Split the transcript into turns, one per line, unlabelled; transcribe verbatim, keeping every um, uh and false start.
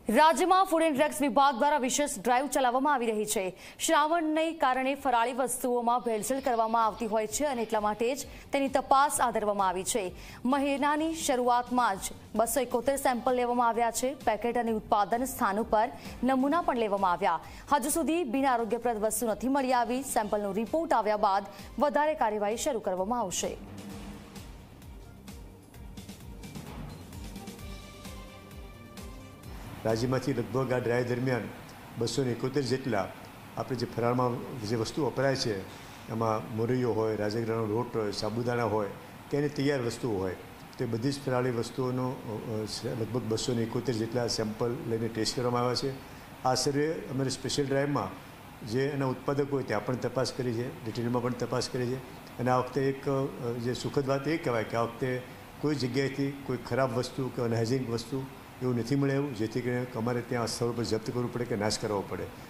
રાજ્યમાં food and drugs વિભાગ દ્વારા વિશેષ ડ્રાઈવ ચલાવવામાં આવી રહી છે। શ્રાવણને કારણે ફરાળી વસ્તુઓમાં ભેળસેળ કરવામાં આવતી હોય છે અને એટલા માટે જ તેની તપાસ આદરવામાં આવી છે। મહિનાની શરૂઆતમાં જ બસો એકોતેર સેમ્પલ લેવામાં આવ્યા છે। પેકેટ અને ઉત્પાદન સ્થાન ઉપર નમૂના પણ લેવામાં આવ્યા। હજુ સુધી બિન આરોગ્યપ્રદ વસ્તુ નથી મળી આવી। સેમ્પલનો રિપોર્ટ આવ્યા બાદ વધારે કાર્યવાહી શરૂ કરવામાં આવશે।
राज्य में लगभग आ ड्राइव दरमियान बसो ने इकोतेर जेटला આપણે જે ફરાળમાં જે વસ્તુ વપરાય છે એમાં મોરૈયો હોય, રાજગરાનો લોટ હોય, સાબુદાણા હોય કે એની તૈયાર વસ્તુઓ હોય તે બધી જ ફરાળી વસ્તુઓનો લગભગ બસો ને એકોતેર જેટલા સેમ્પલ લઈને ટેસ્ટ કરવામાં આવ્યા છે। આ સર્વે અમારી સ્પેશિયલ ડ્રાઈવમાં જે એના ઉત્પાદકો હોય ત્યાં પણ તપાસ કરી છે, ડિટેલમાં પણ તપાસ કરી છે અને આ વખતે એક જે સુખદ વાત એ કહેવાય કે આ વખતે કોઈ જગ્યાએથી કોઈ ખરાબ વસ્તુ કે અનહાઇજેનિક વસ્તુ એવું નથી મળે એવું જેથી કરીને અમારે ત્યાં સ્થળ પર જપ્ત કરવું પડે કે નાશ કરવો પડે।